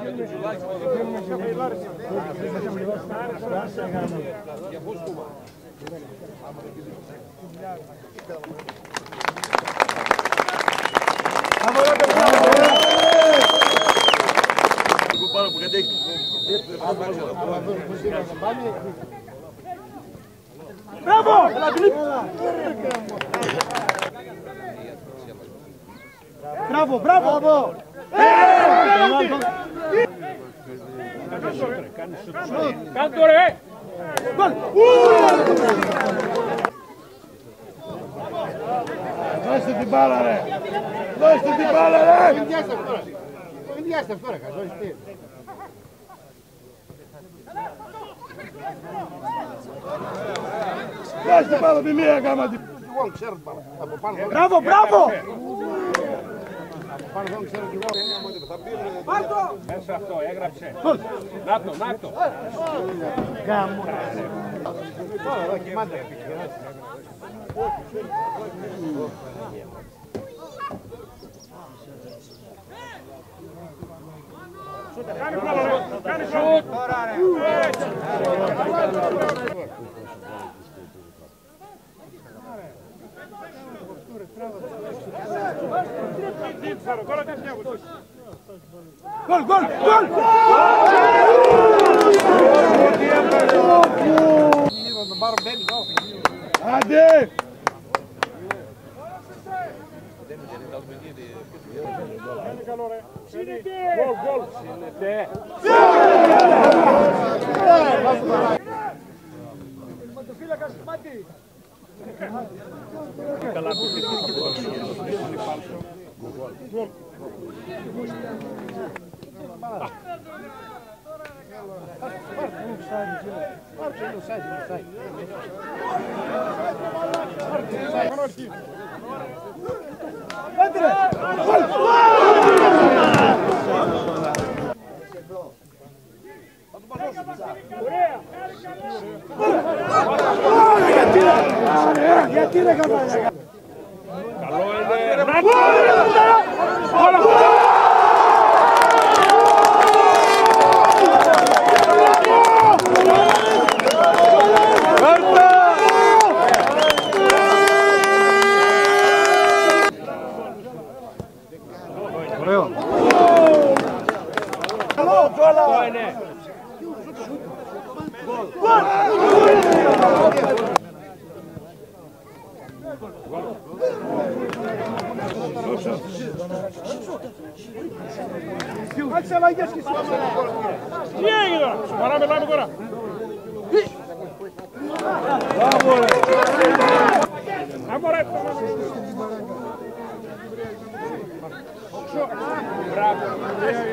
Μπράβο! Μπράβο, μπράβο! Κάντο ρε! Γκολ! Δώστε την μπάλα ρε! Δώστε την μπάλα ρε! Ενδιάστε αυτό ρε καζόεις τι. Δώστε την μπάλα τη μία γάμα την... Μπράβο, μπράβο! Πάνω δεν ξέρω κι εγώ. Πάρτο! Μέσα αυτό, έγραψε. Νάτο, νάτο. Γάμο. Τώρα εδώ κοιμάται. Κάνει μπάλα ρε, κάνει σουτ. Γκολ, γκολ, γκολ! Άντε! Γκολ, γκολ. Συνετέ. Καλά που Γιατί είναι καμπάνια! καλό είναι. Ωραίο! Αυτό είναι. Κάτσε αλλαγές και εσύ! Τι έγινε τώρα, σοβαρά μιλάμε τώρα. Αμορέ. Μπράβο.